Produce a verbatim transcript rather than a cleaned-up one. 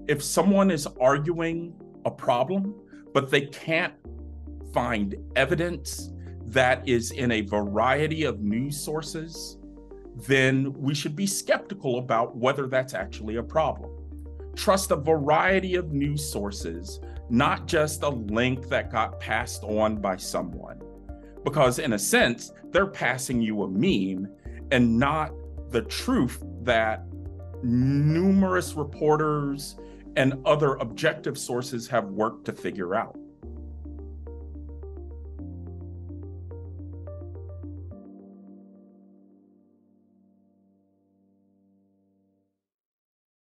If someone is arguing a problem, but they can't find evidence that is in a variety of news sources, then we should be skeptical about whether that's actually a problem. Trust a variety of news sources, not just a link that got passed on by someone. Because in a sense, they're passing you a meme and not the truth that numerous reporters and other objective sources have worked to figure out.